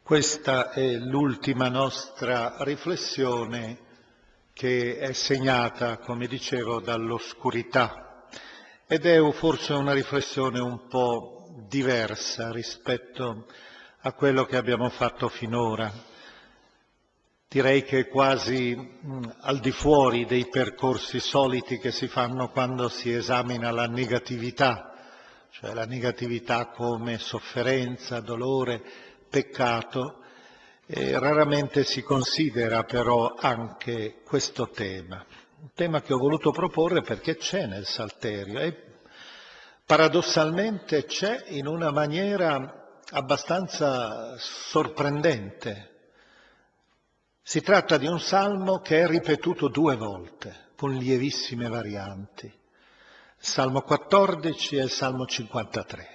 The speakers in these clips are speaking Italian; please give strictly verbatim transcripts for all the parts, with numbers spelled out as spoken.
Questa è l'ultima nostra riflessione che è segnata, come dicevo, dall'oscurità ed è forse una riflessione un po' diversa rispetto a quello che abbiamo fatto finora. Direi che è quasi mh, al di fuori dei percorsi soliti che si fanno quando si esamina la negatività, cioè la negatività come sofferenza, dolore, peccato. E raramente si considera però anche questo tema, un tema che ho voluto proporre perché c'è nel Salterio e paradossalmente c'è in una maniera abbastanza sorprendente. Si tratta di un salmo che è ripetuto due volte, con lievissime varianti, il Salmo quattordici e il Salmo cinquantatré.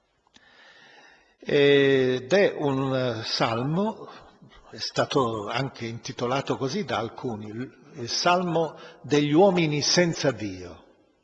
Ed è un salmo, è stato anche intitolato così da alcuni, il Salmo degli uomini senza Dio.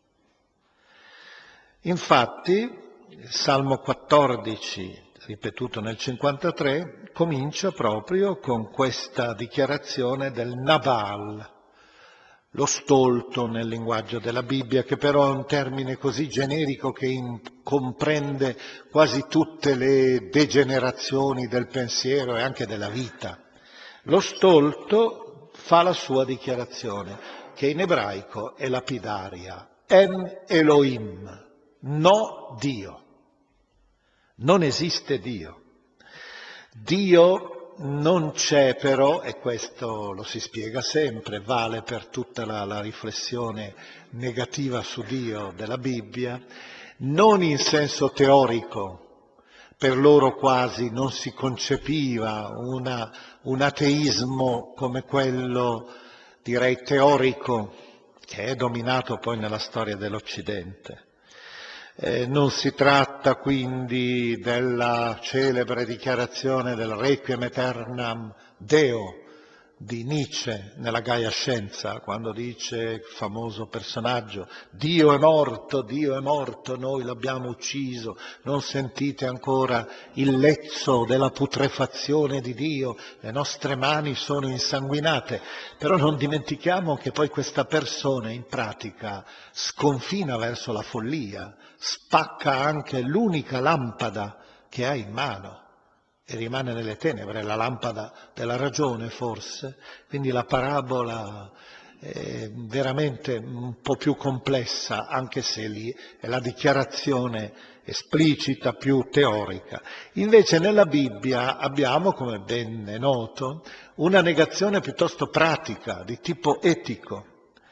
Infatti, il Salmo quattordici, ripetuto nel cinquantatré, comincia proprio con questa dichiarazione del Nabal, lo stolto nel linguaggio della Bibbia, che però è un termine così generico che in, comprende quasi tutte le degenerazioni del pensiero e anche della vita. Lo stolto fa la sua dichiarazione, che in ebraico è lapidaria, En Elohim, no Dio. Non esiste Dio. Dio non c'è però, e questo lo si spiega sempre, vale per tutta la, la riflessione negativa su Dio della Bibbia, non in senso teorico, per loro quasi non si concepiva una, un ateismo come quello, direi, teorico, che è dominato poi nella storia dell'Occidente. Eh, non si tratta quindi della celebre dichiarazione del Requiem Aeternam Deo di Nietzsche nella Gaia Scienza, quando dice il famoso personaggio: Dio è morto, Dio è morto, noi l'abbiamo ucciso, non sentite ancora il lezzo della putrefazione di Dio, le nostre mani sono insanguinate. Però non dimentichiamo che poi questa persona in pratica sconfina verso la follia, spacca anche l'unica lampada che ha in mano e rimane nelle tenebre, la lampada della ragione forse. Quindi la parabola è veramente un po' più complessa, anche se lì è la dichiarazione esplicita, più teorica. Invece nella Bibbia abbiamo, come ben è noto, una negazione piuttosto pratica, di tipo etico.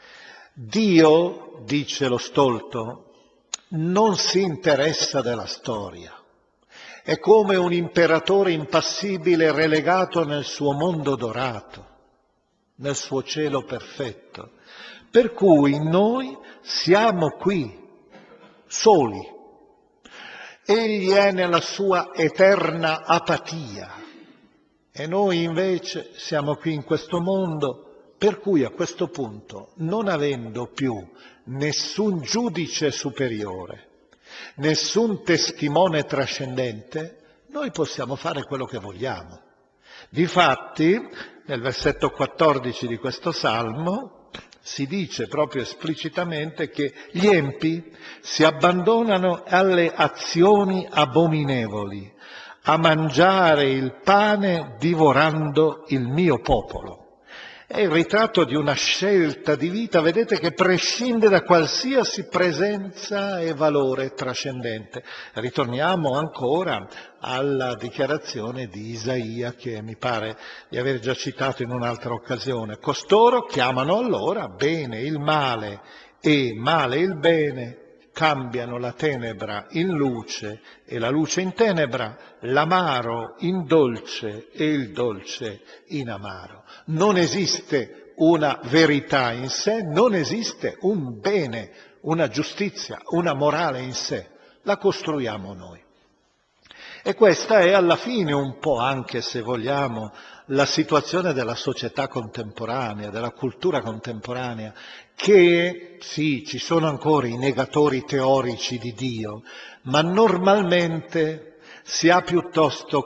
Dio, dice lo stolto, non si interessa della storia. È come un imperatore impassibile relegato nel suo mondo dorato, nel suo cielo perfetto. Per cui noi siamo qui, soli. Egli è nella sua eterna apatia e noi invece siamo qui in questo mondo, per cui a questo punto, non avendo più nessun giudice superiore, nessun testimone trascendente, noi possiamo fare quello che vogliamo. Difatti, nel versetto quattordici di questo Salmo si dice proprio esplicitamente che gli empi si abbandonano alle azioni abominevoli, a mangiare il pane divorando il mio popolo. È il ritratto di una scelta di vita, vedete, che prescinde da qualsiasi presenza e valore trascendente. Ritorniamo ancora alla dichiarazione di Isaia, che mi pare di aver già citato in un'altra occasione. Costoro chiamano allora bene il male e male il bene, cambiano la tenebra in luce e la luce in tenebra, l'amaro in dolce e il dolce in amaro. Non esiste una verità in sé, non esiste un bene, una giustizia, una morale in sé. La costruiamo noi. E questa è alla fine un po', anche se vogliamo, la situazione della società contemporanea, della cultura contemporanea, che sì, ci sono ancora i negatori teorici di Dio, ma normalmente si ha piuttosto questa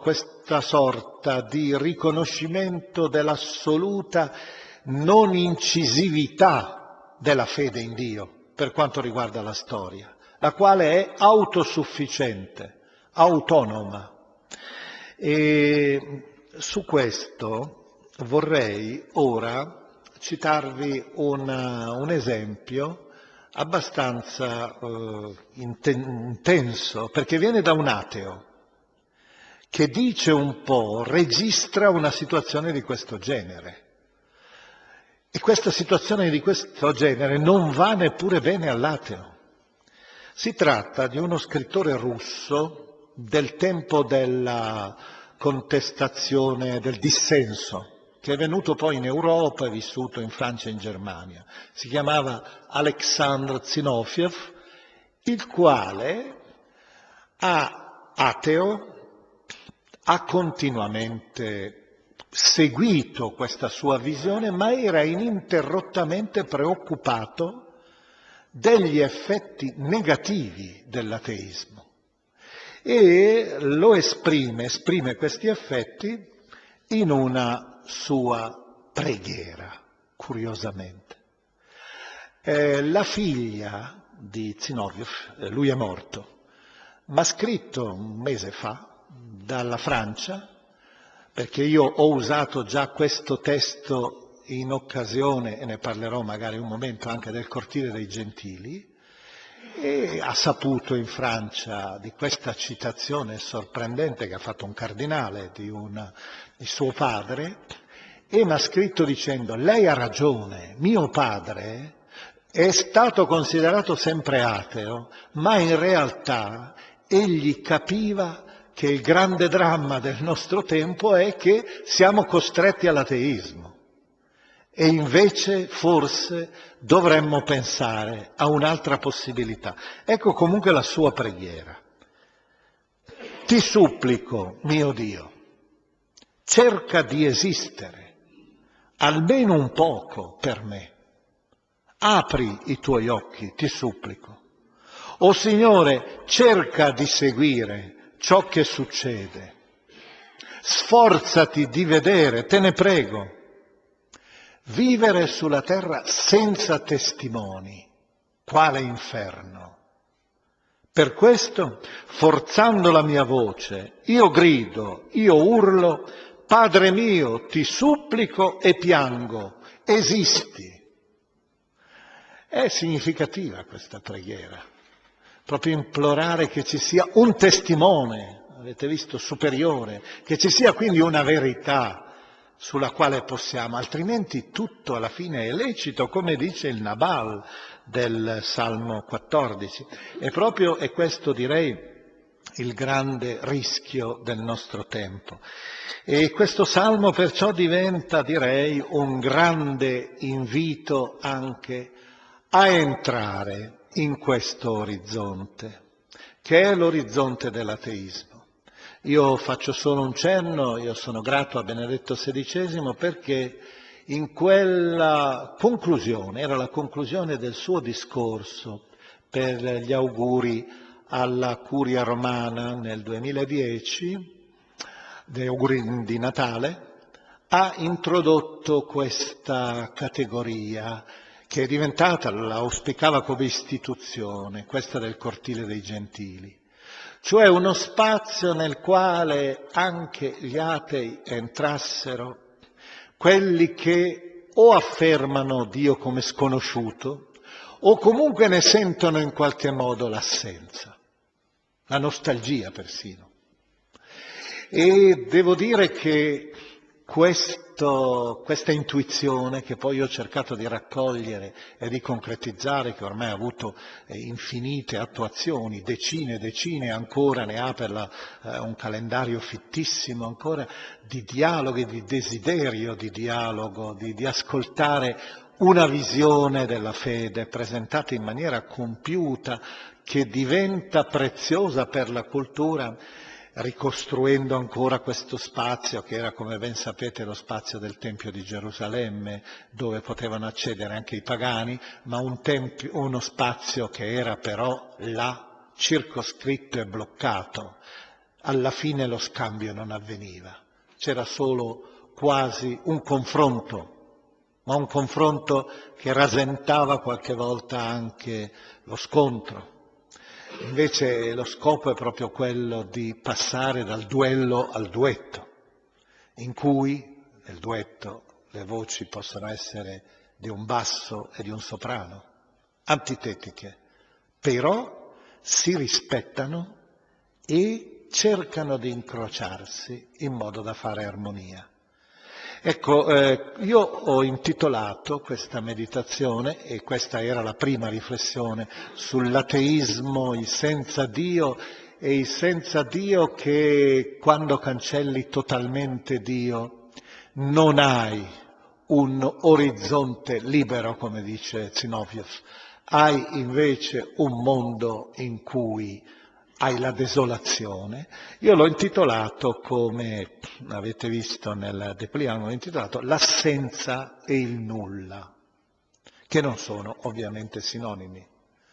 questa sorta di riconoscimento dell'assoluta non incisività della fede in Dio per quanto riguarda la storia, la quale è autosufficiente, autonoma. E su questo vorrei ora citarvi una, un esempio abbastanza eh, intenso, perché viene da un ateo che dice un po', registra una situazione di questo genere. E questa situazione di questo genere non va neppure bene all'ateo. Si tratta di uno scrittore russo del tempo della contestazione, del dissenso, che è venuto poi in Europa e vissuto in Francia e in Germania. Si chiamava Alexandr Zinoviev, il quale, ha, ateo, ha continuamente seguito questa sua visione, ma era ininterrottamente preoccupato degli effetti negativi dell'ateismo. E lo esprime, esprime questi effetti in una sua preghiera, curiosamente. Eh, la figlia di Zinoviev, eh, lui è morto, mi ha scritto un mese fa dalla Francia, perché io ho usato già questo testo in occasione, e ne parlerò magari un momento anche del Cortile dei Gentili, e ha saputo in Francia di questa citazione sorprendente che ha fatto un cardinale di, una, di suo padre, e mi ha scritto dicendo: lei ha ragione, mio padre è stato considerato sempre ateo, ma in realtà egli capiva che il grande dramma del nostro tempo è che siamo costretti all'ateismo e invece forse dovremmo pensare a un'altra possibilità. Ecco comunque la sua preghiera. Ti supplico, mio Dio, cerca di esistere, almeno un poco per me. Apri i tuoi occhi, ti supplico. O Signore, cerca di seguire ciò che succede. Sforzati di vedere, te ne prego. Vivere sulla terra senza testimoni, quale inferno. Per questo, forzando la mia voce, io grido, io urlo: Padre mio, ti supplico e piango, esisti. È significativa questa preghiera. Proprio implorare che ci sia un testimone, avete visto, superiore, che ci sia quindi una verità sulla quale possiamo, altrimenti tutto alla fine è lecito, come dice il Nabal del Salmo quattordici. E proprio è questo, direi, il grande rischio del nostro tempo. E questo Salmo perciò diventa, direi, un grande invito anche a entrare in questo orizzonte, che è l'orizzonte dell'ateismo. Io faccio solo un cenno, io sono grato a Benedetto sedicesimo perché in quella conclusione, era la conclusione del suo discorso per gli auguri alla Curia Romana nel duemiladieci, degli auguri di Natale, ha introdotto questa categoria che è diventata, la auspicava come istituzione, questa del Cortile dei Gentili, cioè uno spazio nel quale anche gli atei entrassero, quelli che o affermano Dio come sconosciuto o comunque ne sentono in qualche modo l'assenza, la nostalgia persino. E devo dire che questo, questa intuizione che poi ho cercato di raccogliere e di concretizzare, che ormai ha avuto eh, infinite attuazioni, decine e decine, ancora ne ha per la, eh, un calendario fittissimo ancora di dialoghi, di desiderio di dialogo, di, di ascoltare una visione della fede presentata in maniera compiuta, che diventa preziosa per la cultura, ricostruendo ancora questo spazio che era, come ben sapete, lo spazio del Tempio di Gerusalemme, dove potevano accedere anche i pagani, ma un tempio, uno spazio che era però là circoscritto e bloccato, alla fine lo scambio non avveniva. C'era solo quasi un confronto, ma un confronto che rasentava qualche volta anche lo scontro. Invece lo scopo è proprio quello di passare dal duello al duetto, in cui nel duetto le voci possono essere di un basso e di un soprano, antitetiche, però si rispettano e cercano di incrociarsi in modo da fare armonia. Ecco, eh, io ho intitolato questa meditazione, e questa era la prima riflessione, sull'ateismo, il senza Dio, e il senza Dio che quando cancelli totalmente Dio non hai un orizzonte libero, come dice Zinoviev, hai invece un mondo in cui hai la desolazione. Io l'ho intitolato, come avete visto nel dépliant, l'ho intitolato l'assenza e il nulla, che non sono ovviamente sinonimi.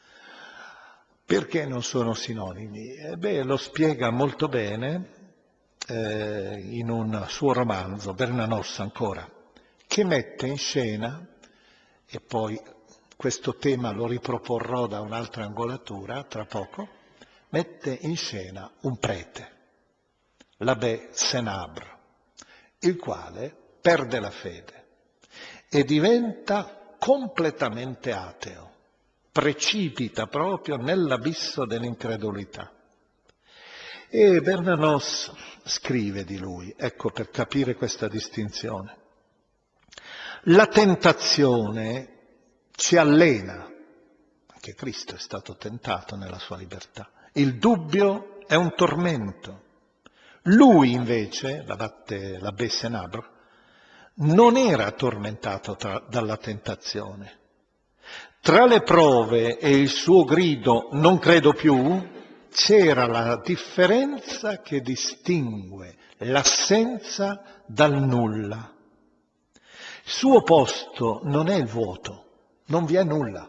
Perché non sono sinonimi? Eh beh, lo spiega molto bene eh, in un suo romanzo, Bernanos ancora, che mette in scena, e poi questo tema lo riproporrò da un'altra angolatura tra poco, mette in scena un prete, l'abbé Senabre, il quale perde la fede e diventa completamente ateo, precipita proprio nell'abisso dell'incredulità. E Bernanos scrive di lui, ecco, per capire questa distinzione: la tentazione ci allena, anche Cristo è stato tentato nella sua libertà. Il dubbio è un tormento. Lui invece, l'abbé Senabre, non era tormentato tra, dalla tentazione. Tra le prove e il suo grido "non credo più" c'era la differenza che distingue l'assenza dal nulla. Il suo posto non è il vuoto, non vi è nulla.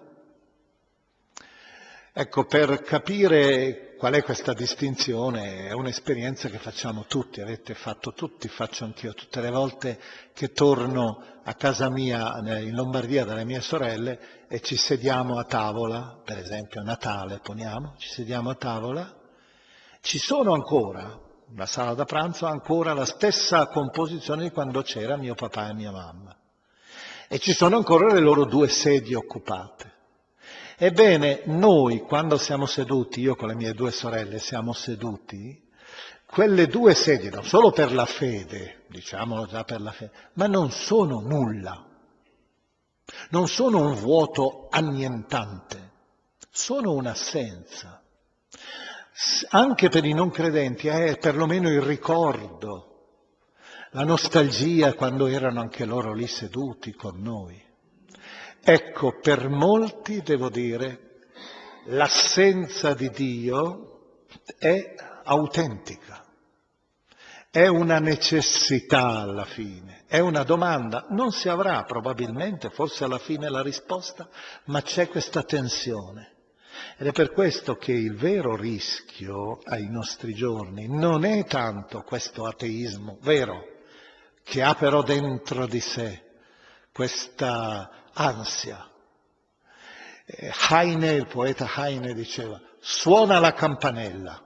Ecco, per capire qual è questa distinzione, è un'esperienza che facciamo tutti, avete fatto tutti, faccio anch'io tutte le volte che torno a casa mia in Lombardia dalle mie sorelle e ci sediamo a tavola, per esempio a Natale poniamo, ci sediamo a tavola, ci sono ancora, la sala da pranzo ha ancora la stessa composizione di quando c'era mio papà e mia mamma, e ci sono ancora le loro due sedie occupate. Ebbene, noi quando siamo seduti, io con le mie due sorelle siamo seduti, quelle due sedie, non solo per la fede, diciamolo già per la fede, ma non sono nulla, non sono un vuoto annientante, sono un'assenza. Anche per i non credenti è perlomeno il ricordo, la nostalgia quando erano anche loro lì seduti con noi. Ecco, per molti, devo dire, l'assenza di Dio è autentica, è una necessità alla fine, è una domanda. Non si avrà probabilmente, forse alla fine la risposta, ma c'è questa tensione. Ed è per questo che il vero rischio ai nostri giorni non è tanto questo ateismo vero, che ha però dentro di sé questa ansia. Heine, il poeta Heine diceva: suona la campanella,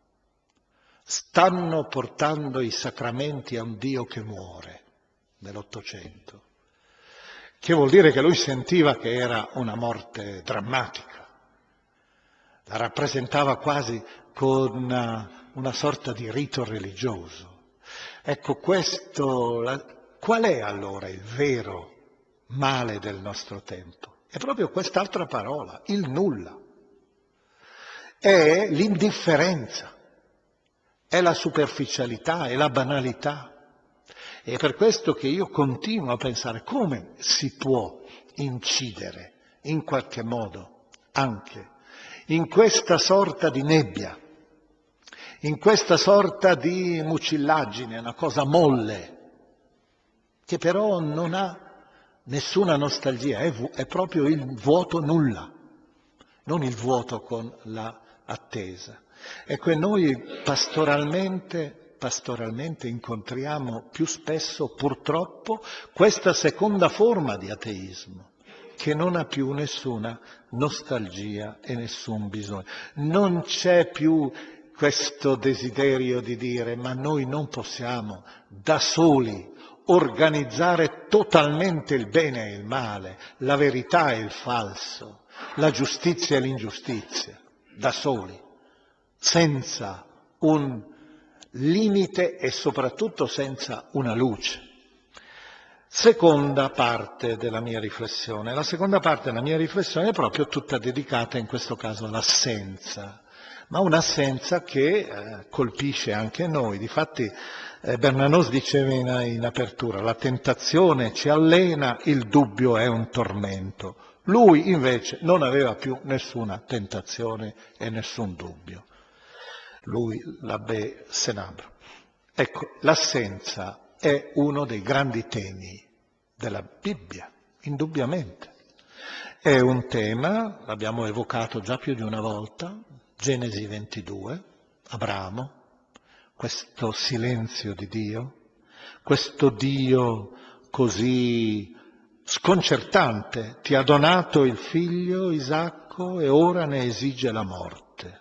stanno portando i sacramenti a un Dio che muore, nell'Ottocento, che vuol dire che lui sentiva che era una morte drammatica, la rappresentava quasi con una, una sorta di rito religioso. Ecco, questo, la, qual è allora il vero male del nostro tempo? È proprio quest'altra parola, il nulla. È l'indifferenza, è la superficialità, è la banalità. E è per questo che io continuo a pensare come si può incidere in qualche modo anche in questa sorta di nebbia, in questa sorta di mucillaggine, una cosa molle, che però non ha nessuna nostalgia, è, è proprio il vuoto nulla, non il vuoto con la attesa. Ecco, e noi pastoralmente, pastoralmente incontriamo più spesso, purtroppo, questa seconda forma di ateismo, che non ha più nessuna nostalgia e nessun bisogno. Non c'è più questo desiderio di dire ma noi non possiamo da soli organizzare totalmente il bene e il male, la verità e il falso, la giustizia e l'ingiustizia, da soli, senza un limite e soprattutto senza una luce. Seconda parte della mia riflessione. La seconda parte della mia riflessione è proprio tutta dedicata in questo caso all'assenza, ma un'assenza che eh, colpisce anche noi. Difatti eh, Bernanos diceva in, in apertura, la tentazione ci allena, il dubbio è un tormento. Lui invece non aveva più nessuna tentazione e nessun dubbio. Lui, l'abbé Senabre. Ecco, l'assenza è uno dei grandi temi della Bibbia, indubbiamente. È un tema, l'abbiamo evocato già più di una volta, Genesi ventidue, Abramo, questo silenzio di Dio, questo Dio così sconcertante, ti ha donato il figlio Isacco e ora ne esige la morte.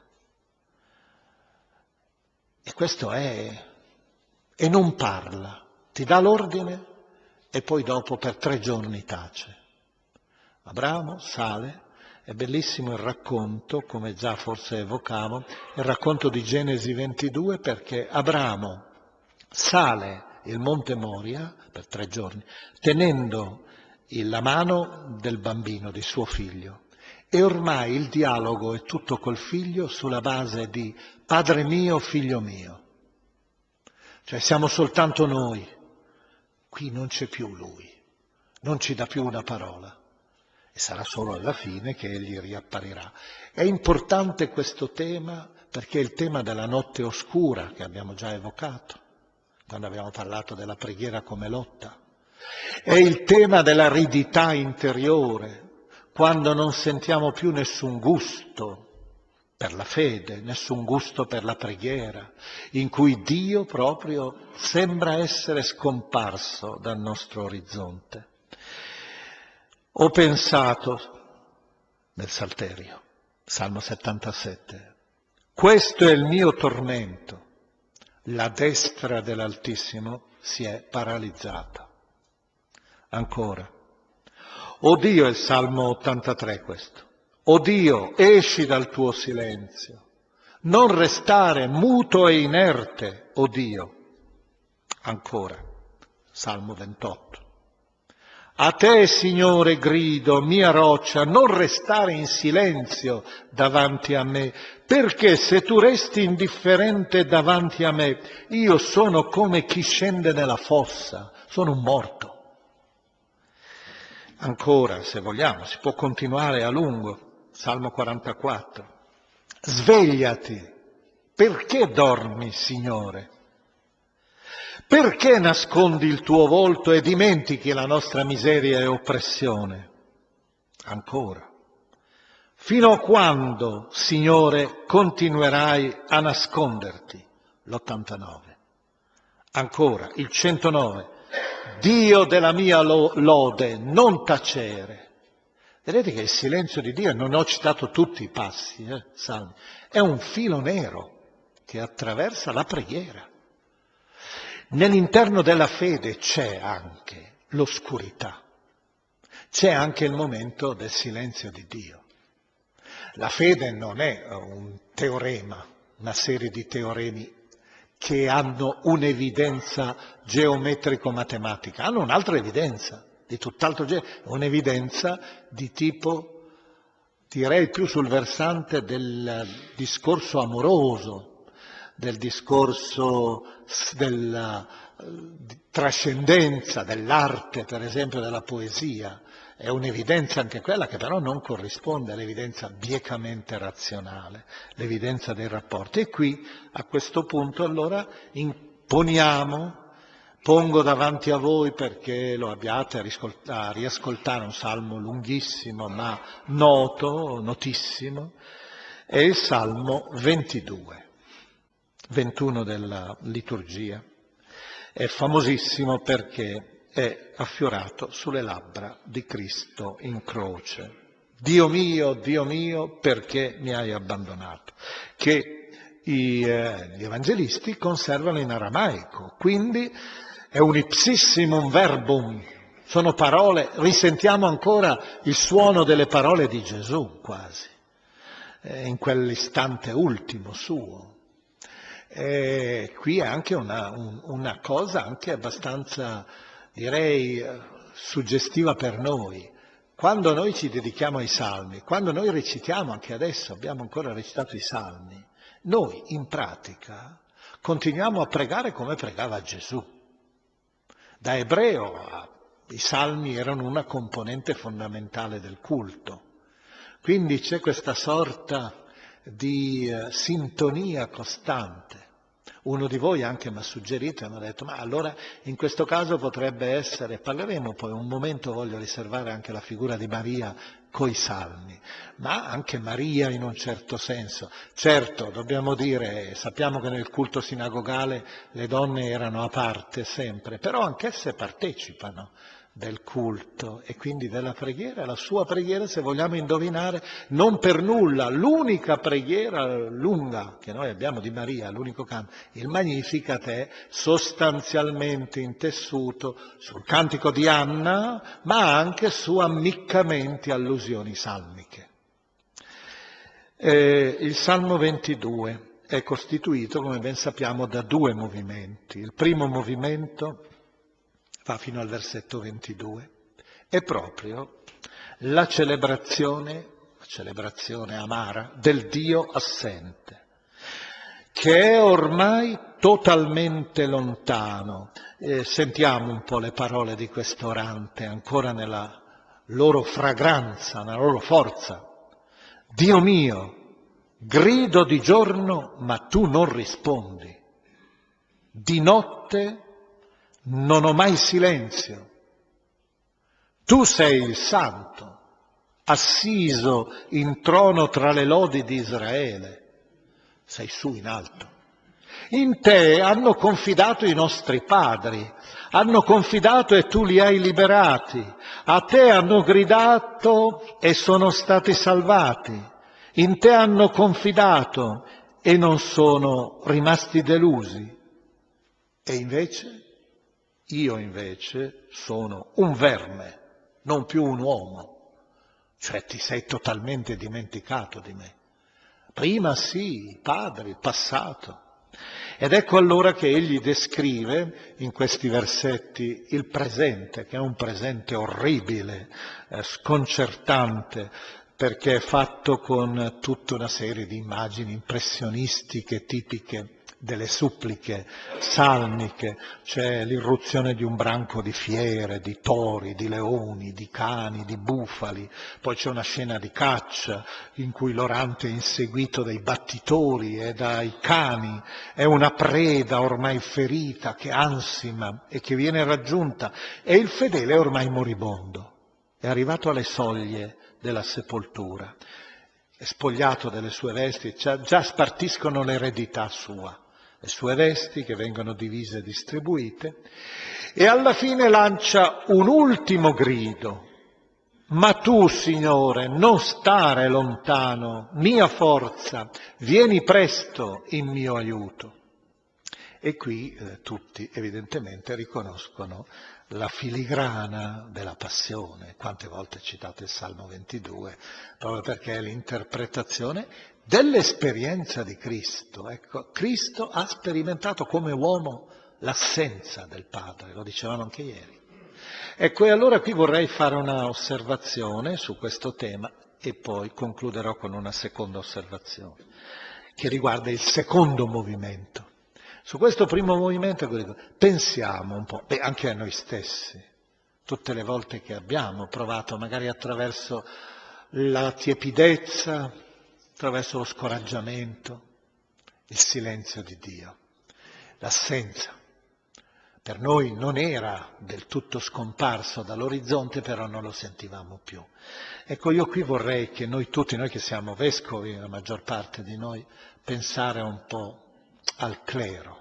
E questo è, e non parla, ti dà l'ordine e poi dopo per tre giorni tace. Abramo sale, è bellissimo il racconto, come già forse evocavo, il racconto di Genesi ventidue, perché Abramo sale il monte Moria per tre giorni, tenendo la mano del bambino, di suo figlio, e ormai il dialogo è tutto col figlio sulla base di padre mio, figlio mio. Cioè siamo soltanto noi, qui non c'è più lui, non ci dà più una parola. E sarà solo alla fine che egli riapparirà. È importante questo tema perché è il tema della notte oscura che abbiamo già evocato, quando abbiamo parlato della preghiera come lotta. È il tema dell'aridità interiore, quando non sentiamo più nessun gusto per la fede, nessun gusto per la preghiera, in cui Dio proprio sembra essere scomparso dal nostro orizzonte. Ho pensato nel Salterio, Salmo settantasette, questo è il mio tormento, la destra dell'Altissimo si è paralizzata. Ancora, o Dio, è il Salmo ottantatré questo, o Dio, esci dal tuo silenzio, non restare muto e inerte, o Dio. Ancora, Salmo ventotto. A te, Signore, grido, mia roccia, non restare in silenzio davanti a me, perché se tu resti indifferente davanti a me, io sono come chi scende nella fossa, sono un morto. Ancora, se vogliamo, si può continuare a lungo, Salmo quarantaquattro. Svegliati, perché dormi, Signore? Perché nascondi il tuo volto e dimentichi la nostra miseria e oppressione? Ancora. Fino a quando, Signore, continuerai a nasconderti? L'ottantanove. Ancora, il centonove. Dio della mia lode, non tacere. Vedete che il silenzio di Dio, non ho citato tutti i passi, eh, salmi, è un filo nero che attraversa la preghiera. Nell'interno della fede c'è anche l'oscurità, c'è anche il momento del silenzio di Dio. La fede non è un teorema, una serie di teoremi che hanno un'evidenza geometrico-matematica, hanno un'altra evidenza, di tutt'altro genere, un'evidenza di tipo, direi più sul versante del discorso amoroso, del discorso della trascendenza, dell'arte, per esempio della poesia. È un'evidenza anche quella che però non corrisponde all'evidenza biecamente razionale, l'evidenza dei rapporti. E qui, a questo punto, allora, imponiamo, pongo davanti a voi perché lo abbiate a riascoltare, un salmo lunghissimo ma noto, notissimo, è il Salmo ventidue, ventuno della liturgia. È famosissimo perché è affiorato sulle labbra di Cristo in croce. Dio mio, Dio mio, perché mi hai abbandonato? Che i, eh, gli evangelisti conservano in aramaico, quindi è un ipsissimum verbum, sono parole, risentiamo ancora il suono delle parole di Gesù quasi, eh, in quell'istante ultimo suo. E qui è anche una, un, una cosa anche abbastanza, direi, suggestiva per noi. Quando noi ci dedichiamo ai salmi, quando noi recitiamo, anche adesso abbiamo ancora recitato i salmi, noi in pratica continuiamo a pregare come pregava Gesù. Da ebreo i salmi erano una componente fondamentale del culto. Quindi c'è questa sorta di uh, sintonia costante. Uno di voi anche mi ha suggerito e mi ha detto, ma allora in questo caso potrebbe essere, parleremo poi, un momento voglio riservare anche la figura di Maria coi salmi, ma anche Maria in un certo senso. Certo, dobbiamo dire, sappiamo che nel culto sinagogale le donne erano a parte sempre, però anch'esse partecipano del culto e quindi della preghiera. La sua preghiera, se vogliamo indovinare, non per nulla, l'unica preghiera lunga che noi abbiamo di Maria, l'unico canto, il Magnificat, è sostanzialmente intessuto sul cantico di Anna, ma anche su ammiccamenti, allusioni salmiche. Eh, il Salmo ventidue è costituito, come ben sappiamo, da due movimenti. Il primo movimento va fino al versetto ventidue, è proprio la celebrazione, la celebrazione amara del Dio assente, che è ormai totalmente lontano. Eh, sentiamo un po' le parole di questo orante, ancora nella loro fragranza, nella loro forza. Dio mio, grido di giorno, ma tu non rispondi. Di notte non ho mai silenzio. Tu sei il Santo, assiso in trono tra le lodi di Israele. Sei su in alto. In te hanno confidato i nostri padri, hanno confidato e tu li hai liberati. A te hanno gridato e sono stati salvati. In te hanno confidato e non sono rimasti delusi. E invece? Io invece sono un verme, non più un uomo, cioè ti sei totalmente dimenticato di me. Prima sì, i padri, il passato. Ed ecco allora che egli descrive in questi versetti il presente, che è un presente orribile, eh, sconcertante, perché è fatto con tutta una serie di immagini impressionistiche tipiche delle suppliche salmiche. C'è l'irruzione di un branco di fiere, di tori, di leoni, di cani, di bufali, poi c'è una scena di caccia in cui l'orante è inseguito dai battitori e dai cani, è una preda ormai ferita che ansima e che viene raggiunta, e il fedele è ormai moribondo, è arrivato alle soglie della sepoltura, è spogliato delle sue vesti, già spartiscono l'eredità sua, le sue vesti che vengono divise e distribuite, e alla fine lancia un ultimo grido. Ma tu, Signore, non stare lontano, mia forza, vieni presto in mio aiuto. E qui eh, tutti evidentemente riconoscono la filigrana della passione. Quante volte citate il Salmo ventidue, proprio perché è l'interpretazione dell'esperienza di Cristo. Ecco, Cristo ha sperimentato come uomo l'assenza del Padre, lo dicevamo anche ieri. Ecco, e allora qui vorrei fare una osservazione su questo tema e poi concluderò con una seconda osservazione che riguarda il secondo movimento. Su questo primo movimento pensiamo un po', beh, anche a noi stessi, tutte le volte che abbiamo provato, magari attraverso la tiepidezza, attraverso lo scoraggiamento, il silenzio di Dio, l'assenza. Per noi non era del tutto scomparso dall'orizzonte, però non lo sentivamo più. Ecco, io qui vorrei che noi tutti, noi che siamo vescovi, la maggior parte di noi, pensare un po' al clero,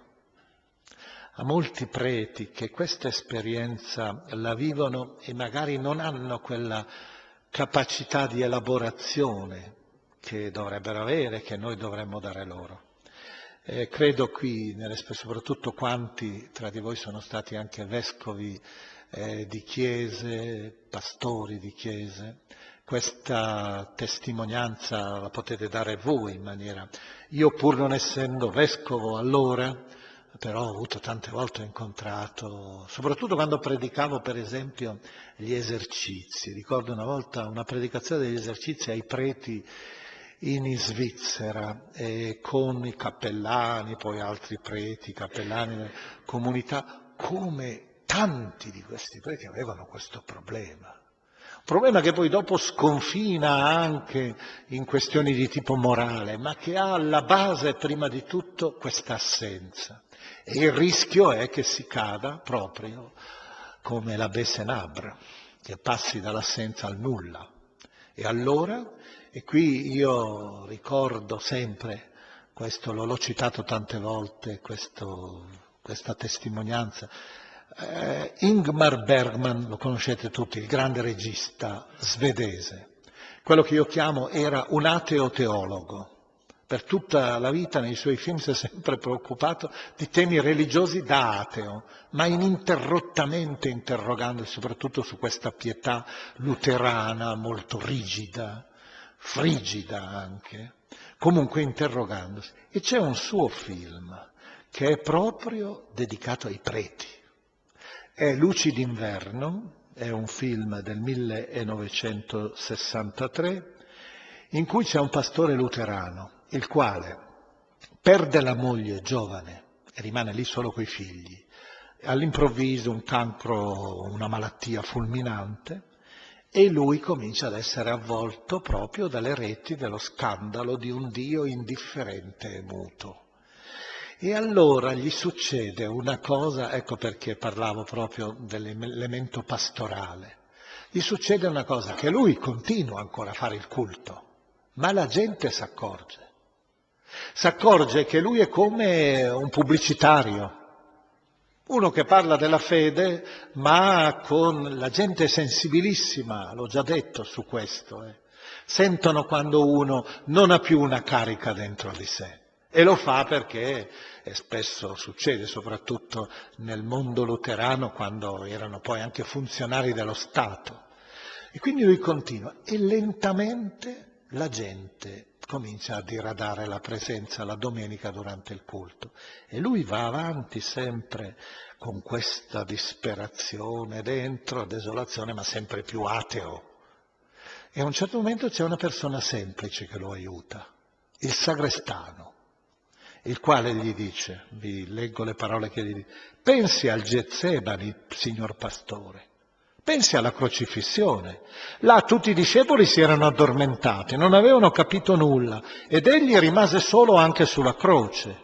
a molti preti che questa esperienza la vivono e magari non hanno quella capacità di elaborazione che dovrebbero avere, che noi dovremmo dare loro. Eh, credo qui, soprattutto quanti tra di voi sono stati anche vescovi eh, di chiese, pastori di chiese, questa testimonianza la potete dare voi in maniera... Io pur non essendo vescovo allora, però ho avuto tante volte ho incontrato, soprattutto quando predicavo per esempio gli esercizi. Ricordo una volta una predicazione degli esercizi ai preti in Svizzera, eh, con i cappellani, poi altri preti, cappellani delle comunità, come tanti di questi preti avevano questo problema. Un problema che poi dopo sconfina anche in questioni di tipo morale, ma che ha alla base prima di tutto questa assenza. E il rischio è che si cada proprio come la Besenabra, che passi dall'assenza al nulla. E allora, e qui io ricordo sempre, questo l'ho citato tante volte, questo, questa testimonianza, eh, Ingmar Bergman, lo conoscete tutti, il grande regista svedese, quello che io chiamo era un ateo teologo. Per tutta la vita nei suoi film si è sempre preoccupato di temi religiosi da ateo, ma ininterrottamente interrogandosi soprattutto su questa pietà luterana molto rigida, frigida anche, comunque interrogandosi. E c'è un suo film che è proprio dedicato ai preti. È Luci d'inverno, è un film del millenovecentosessantatré, in cui c'è un pastore luterano, il quale perde la moglie giovane e rimane lì solo coi figli. All'improvviso un cancro, una malattia fulminante, e lui comincia ad essere avvolto proprio dalle reti dello scandalo di un Dio indifferente e muto. E allora gli succede una cosa, ecco perché parlavo proprio dell'elemento pastorale, gli succede una cosa, che lui continua ancora a fare il culto, ma la gente si accorge. Si accorge che lui è come un pubblicitario, uno che parla della fede, ma con la gente sensibilissima, l'ho già detto su questo, eh. Sentono quando uno non ha più una carica dentro di sé. E lo fa perché, e spesso succede, soprattutto nel mondo luterano, quando erano poi anche funzionari dello Stato. E quindi lui continua, e lentamente la gente comincia a diradare la presenza la domenica durante il culto. E lui va avanti sempre con questa disperazione dentro, desolazione, ma sempre più ateo. E a un certo momento c'è una persona semplice che lo aiuta, il sagrestano, il quale gli dice, vi leggo le parole che gli dice, pensi al Getsemani, signor pastore. Pensi alla crocifissione. Là tutti i discepoli si erano addormentati, non avevano capito nulla ed egli rimase solo anche sulla croce.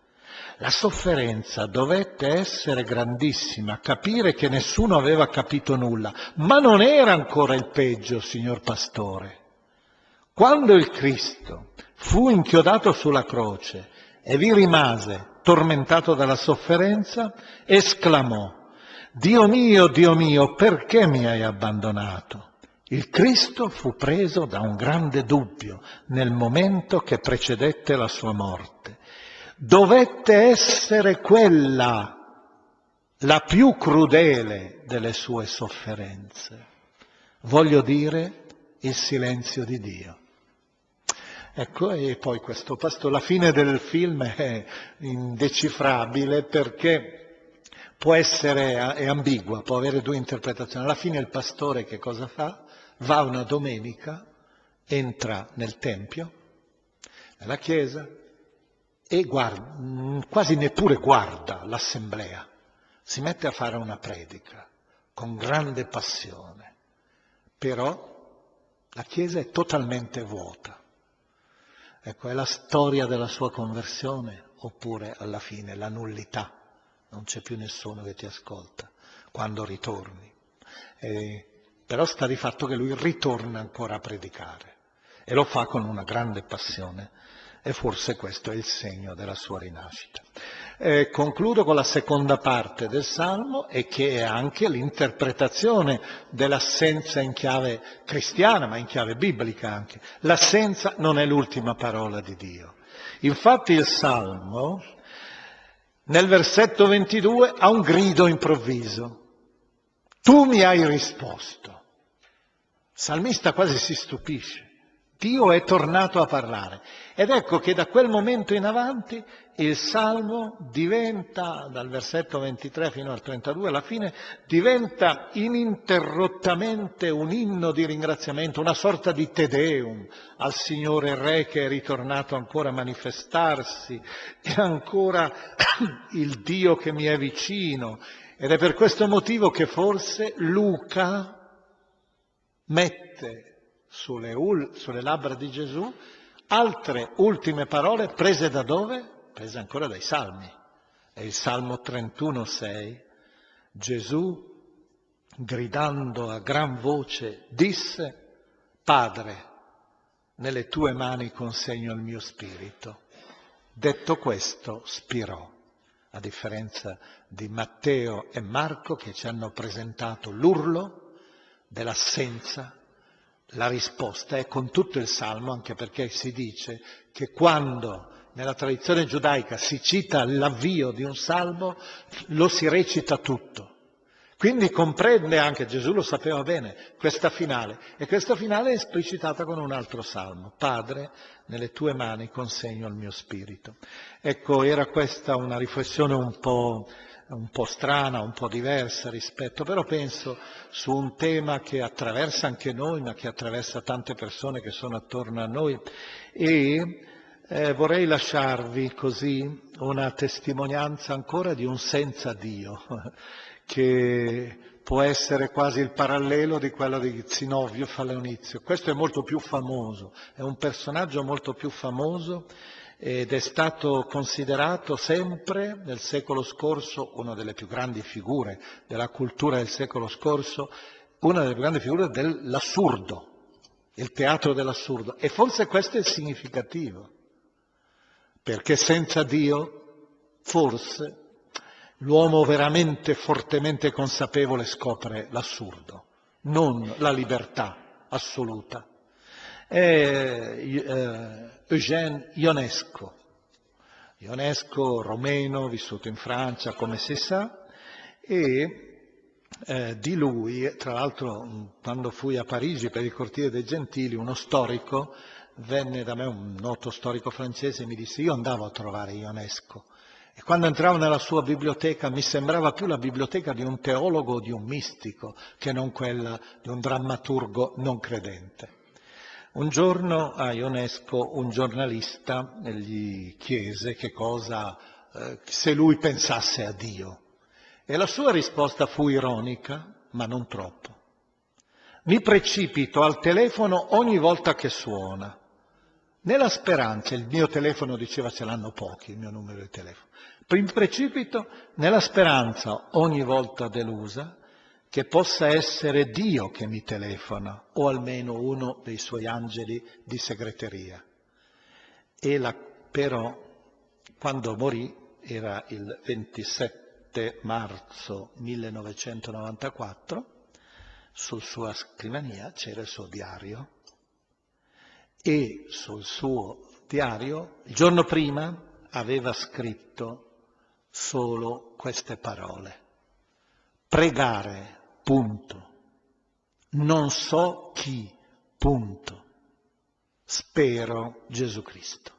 La sofferenza dovette essere grandissima, capire che nessuno aveva capito nulla, ma non era ancora il peggio, signor pastore. Quando il Cristo fu inchiodato sulla croce e vi rimase tormentato dalla sofferenza, esclamò: Dio mio, Dio mio, perché mi hai abbandonato? Il Cristo fu preso da un grande dubbio nel momento che precedette la sua morte. Dovette essere quella la più crudele delle sue sofferenze. Voglio dire, il silenzio di Dio. Ecco, e poi questo pasto, la fine del film è indecifrabile perché può essere, è ambigua, può avere due interpretazioni. Alla fine il pastore che cosa fa? Va una domenica, entra nel tempio, nella chiesa, e guarda, quasi neppure guarda l'assemblea, si mette a fare una predica con grande passione, però la chiesa è totalmente vuota. Ecco, è la storia della sua conversione, oppure alla fine la nullità non c'è più nessuno che ti ascolta quando ritorni. E, però sta di fatto che lui ritorna ancora a predicare e lo fa con una grande passione e forse questo è il segno della sua rinascita. Eh, concludo con la seconda parte del Salmo e che è anche l'interpretazione dell'assenza in chiave cristiana, ma in chiave biblica anche. L'assenza non è l'ultima parola di Dio. Infatti il Salmo, nel versetto ventidue, ha un grido improvviso. Tu mi hai risposto. Il salmista quasi si stupisce. Dio è tornato a parlare. Ed ecco che da quel momento in avanti il Salmo diventa, dal versetto ventitré fino al trentadue, alla fine, diventa ininterrottamente un inno di ringraziamento, una sorta di Te Deum al Signore Re che è ritornato ancora a manifestarsi, e ancora il Dio che mi è vicino. Ed è per questo motivo che forse Luca mette Sulle, ul- sulle labbra di Gesù altre ultime parole prese da dove? Prese ancora dai Salmi. È il Salmo trentuno sei. Gesù, gridando a gran voce, disse: Padre, nelle tue mani consegno il mio spirito. Detto questo, spirò. A differenza di Matteo e Marco che ci hanno presentato l'urlo dell'assenza, la risposta è con tutto il Salmo, anche perché si dice che quando nella tradizione giudaica si cita l'avvio di un Salmo, lo si recita tutto. Quindi comprende anche, Gesù lo sapeva bene, questa finale. E questa finale è esplicitata con un altro Salmo. Padre, nelle tue mani consegno il mio spirito. Ecco, era questa una riflessione un po'... un po' strana, un po' diversa rispetto, però penso su un tema che attraversa anche noi, ma che attraversa tante persone che sono attorno a noi. E eh, vorrei lasciarvi così una testimonianza ancora di un senza Dio, che può essere quasi il parallelo di quello di Zinovio Faleonizio. Questo è molto più famoso, è un personaggio molto più famoso, ed è stato considerato sempre nel secolo scorso una delle più grandi figure della cultura del secolo scorso, una delle più grandi figure dell'assurdo, il teatro dell'assurdo. E forse questo è il significativo, perché senza Dio forse l'uomo veramente fortemente consapevole scopre l'assurdo, non la libertà assoluta. È eh, Eugène Ionesco, Ionesco romeno, vissuto in Francia come si sa, e eh, di lui, tra l'altro quando fui a Parigi per il Cortile dei Gentili, uno storico venne da me, un noto storico francese, e mi disse: io andavo a trovare Ionesco e quando entravo nella sua biblioteca mi sembrava più la biblioteca di un teologo o di un mistico che non quella di un drammaturgo non credente. Un giorno a Ionesco un giornalista gli chiese che cosa, eh, se lui pensasse a Dio. E la sua risposta fu ironica, ma non troppo. Mi precipito al telefono ogni volta che suona, nella speranza, il mio telefono diceva ce l'hanno pochi, il mio numero di telefono, mi precipito nella speranza ogni volta delusa che possa essere Dio che mi telefona, o almeno uno dei suoi angeli di segreteria. E la, però, quando morì, era il ventisette marzo millenovecentonovantaquattro, sul sua scrivania c'era il suo diario, e sul suo diario, il giorno prima, aveva scritto solo queste parole: pregare, punto. Non so chi, punto. Spero Gesù Cristo.